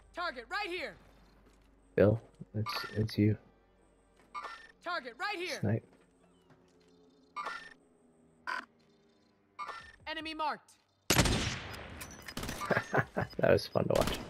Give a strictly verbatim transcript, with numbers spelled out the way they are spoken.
Target right here. Bill, it's it's you. Target right here. Snipe. Enemy marked. That was fun to watch.